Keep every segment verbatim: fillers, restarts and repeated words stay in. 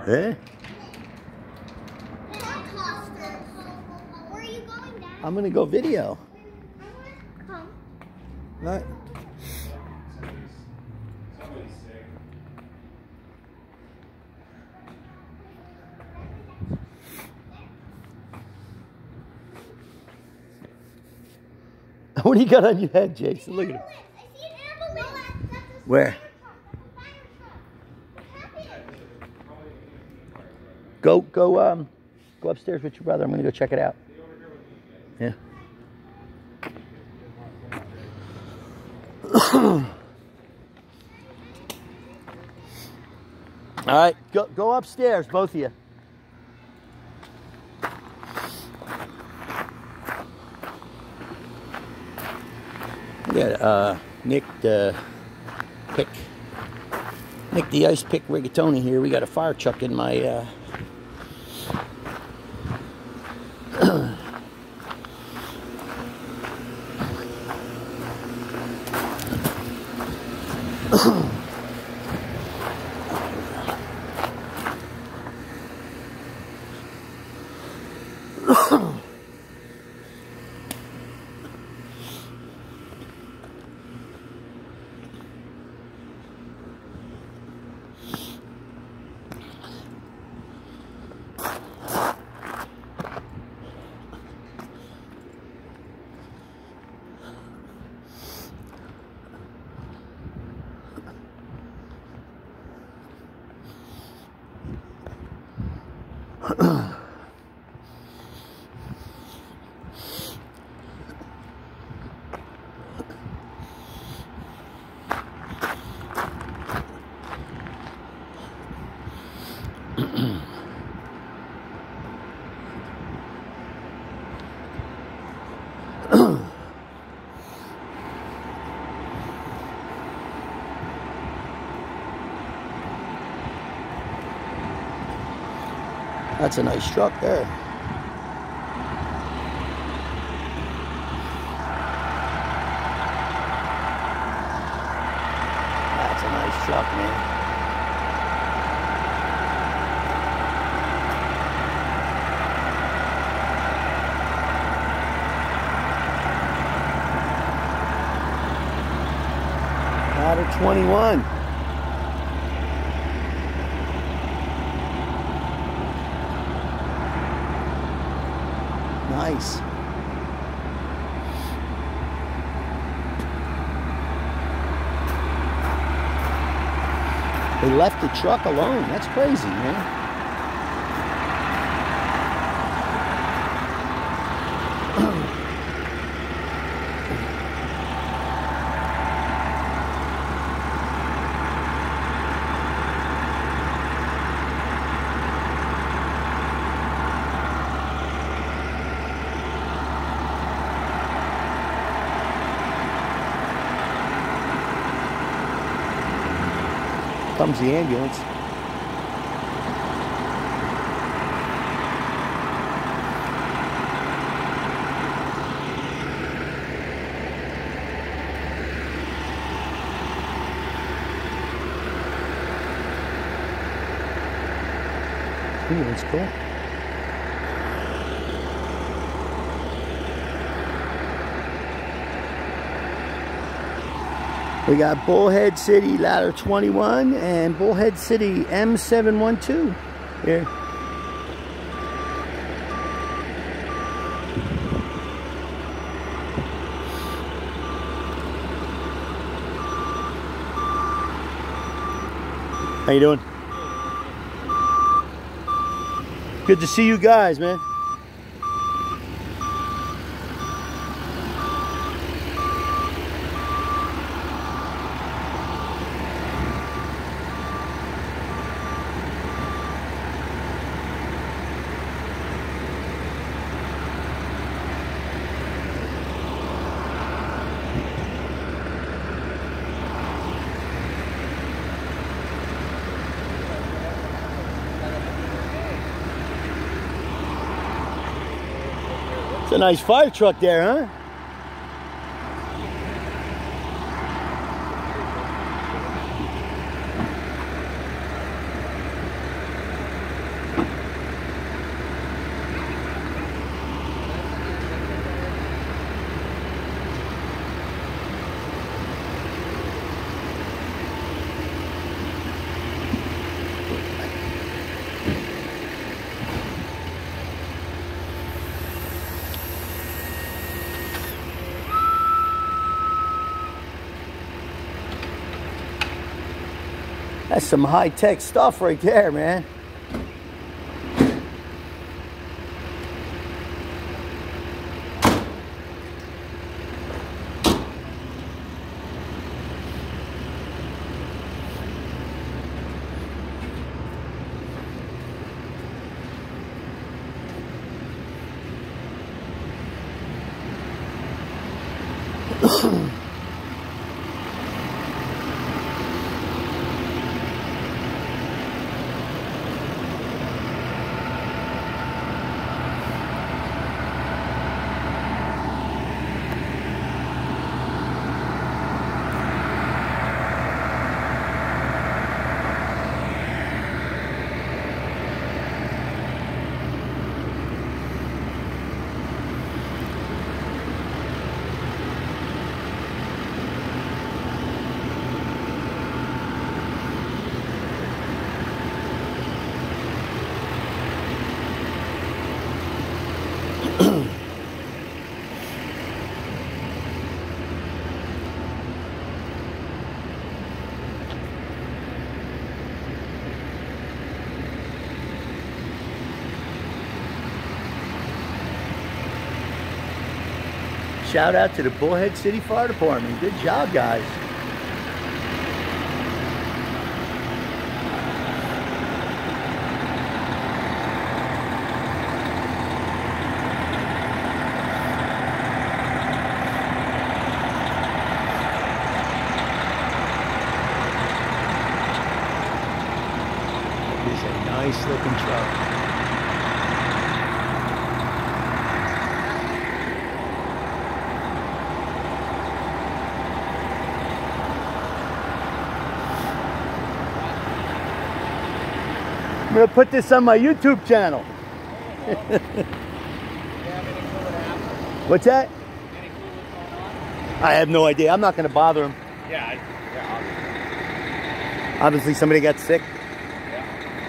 Yeah. Where are you going, Dad? I'm gonna go video. Come. Right. What do you got on your head, Jason? Look at him. I see an ambulance. Where? Go, go, um, go upstairs with your brother. I'm gonna go check it out. Yeah. All right, go, go upstairs, both of you. Yeah, uh, Nick the pick, Nick the ice pick rigatoni here. We got a fire truck in my. Uh, That's a nice truck there. That's a nice truck, man. Ladder twenty-one. Nice. They left the truck alone. That's crazy, man. Comes the ambulance. Ooh, that's cool. We got Bullhead City Ladder twenty-one and Bullhead City M seven one two here. How you doing? Good to see you guys, man. It's a nice fire truck there, huh? That's some high-tech stuff right there, man. Shout out to the Bullhead City Fire Department. Good job, guys. It is a nice looking truck. I'm gonna put this on my YouTube channel. What's that? I have no idea. I'm not gonna bother him. Yeah, I, yeah. Obviously, somebody got sick. Yeah.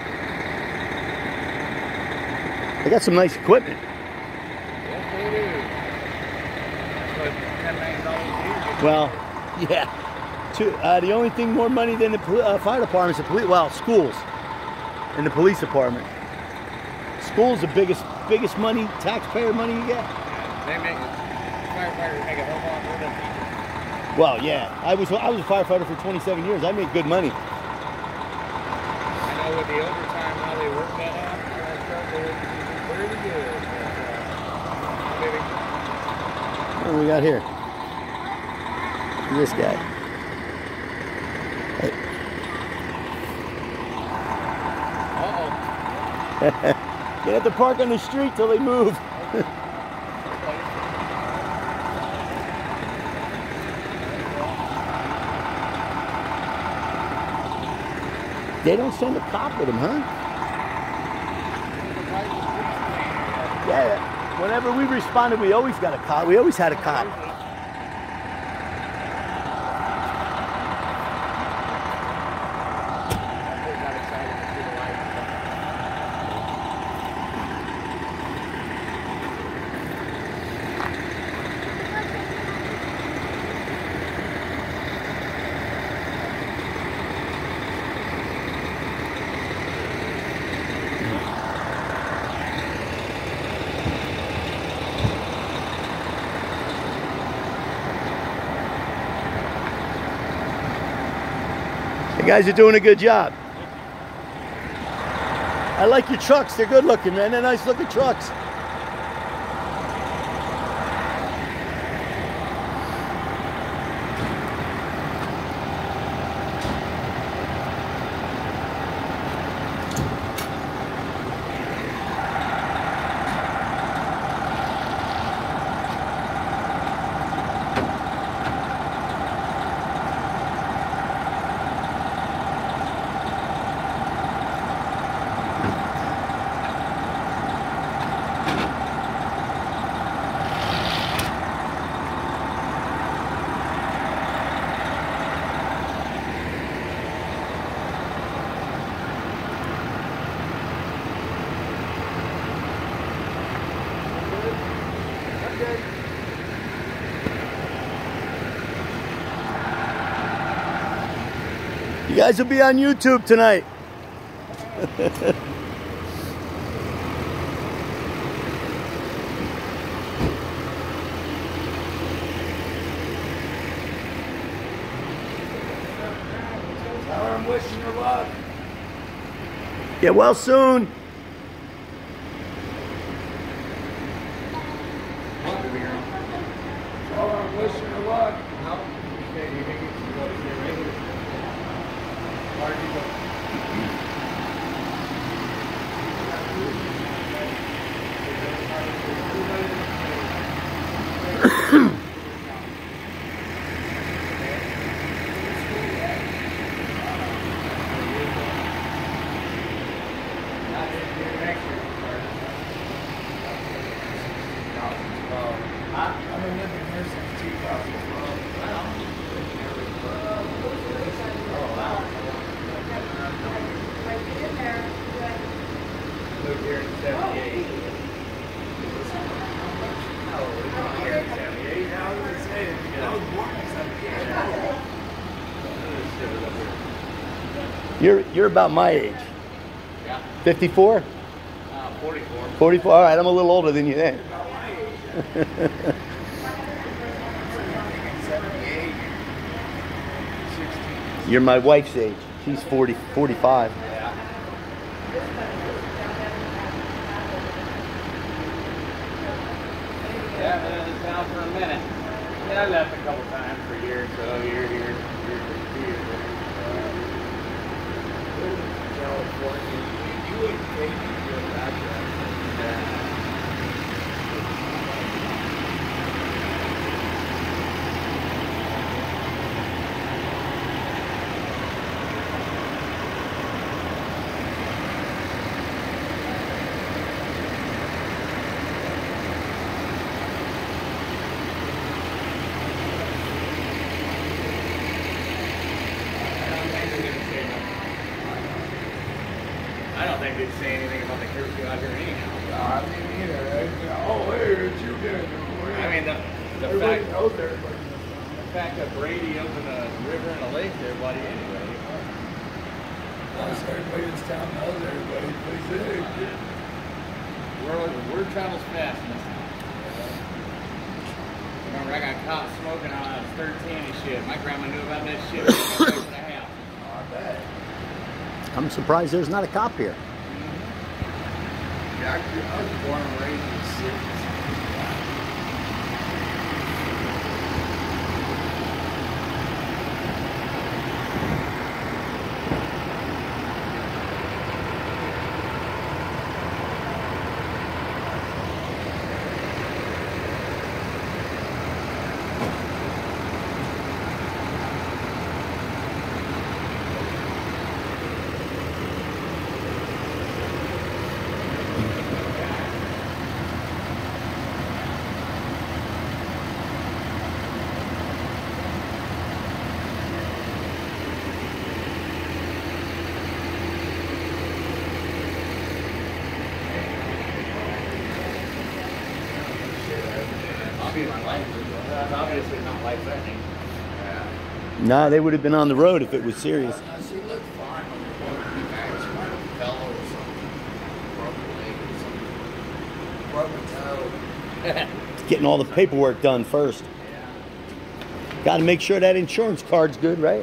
They got some nice equipment. Yes, they do. That's what ten million dollars. Well, yeah. To, uh, the only thing more money than the poli uh, fire department is the police. Well, schools. In the police department. School's the biggest biggest money, taxpayer money you get. Yeah, they make firefighters make a whole lot more than teachers. Well, yeah. I was I was a firefighter for twenty-seven years. I made good money. I know with the overtime how they work that out, that stuff, they would be pretty good. But, uh, maybe. What do we got here? This guy. Hey. They have to park on the street till they move. They don't send a cop with them, huh? Yeah. Whenever we responded, we always got a cop. We always had a cop. You guys are doing a good job. I like your trucks. They're good looking, man. They're nice looking trucks. guys will be on YouTube tonight. Tell her I'm wishing her luck. Get well soon. Tell her I'm wishing her luck. No. Okay, you think it's going to get ready? Why are you going? I've been living here since two thousand twelve. Moved here in seventy-eight. Oh, we moved here in seventy-eight. I was gonna say, I was born in seventy-eight. You're you're about my age. Yeah. fifty-four? Uh, forty-four. forty-four. All right, I'm a little older than you then. About my age. seventy-eight. sixteen. You're my wife's age. She's forty, forty-five. Yeah. Yeah, I've been in this town for a minute. Yeah, I left a couple times for a year or so, year here, year two years there. California, you wouldn't take me to go back there. Yeah. I don't think they'd say anything about the curfew out here anyhow. No, I mean either. Oh, hey, it's you again. I mean, the, the Everybody fact knows everybody. the fact that Brady opened a river and a lake to everybody anyway. Plus, everybody in this town knows everybody. Please, hey, Word, word travels fast in this town. Remember, I got caught smoking when I was thirteen and shit. My grandma knew about that shit for a place and a half. I bet. I'm surprised there's not a cop here. Yeah, I, I was born and raised in the cities. That's obviously not life-threatening. Nah, they would have been on the road if it was serious. Uh, she looked fine when we were going to be back. She might have fell or something. Broke a leg or something. Broke a toe. Getting all the paperwork done first. Got to make sure that insurance card's good, right?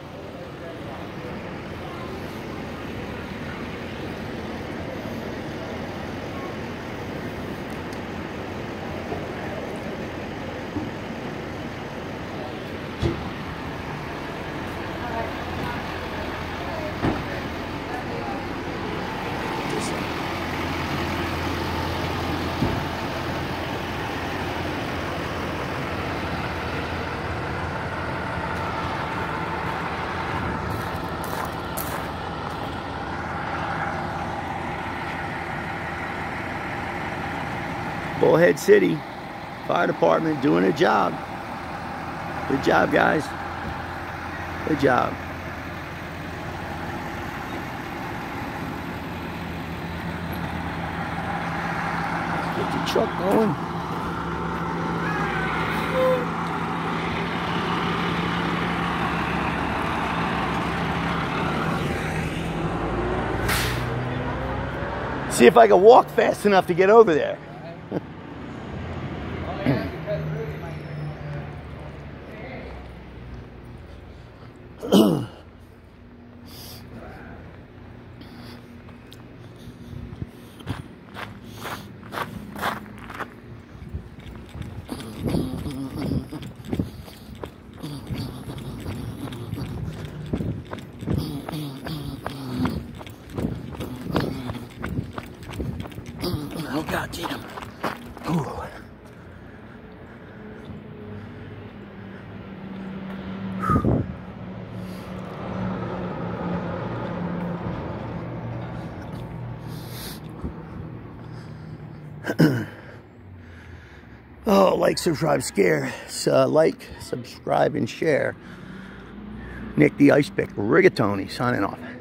Bullhead City Fire Department doing a job. Good job, guys. Good job. Get the truck going. See if I can walk fast enough to get over there. Oh God damn. Ooh. Oh, like, subscribe, share, uh, like, subscribe, and share. Nick the Ice Pick, Rigatoni, signing off.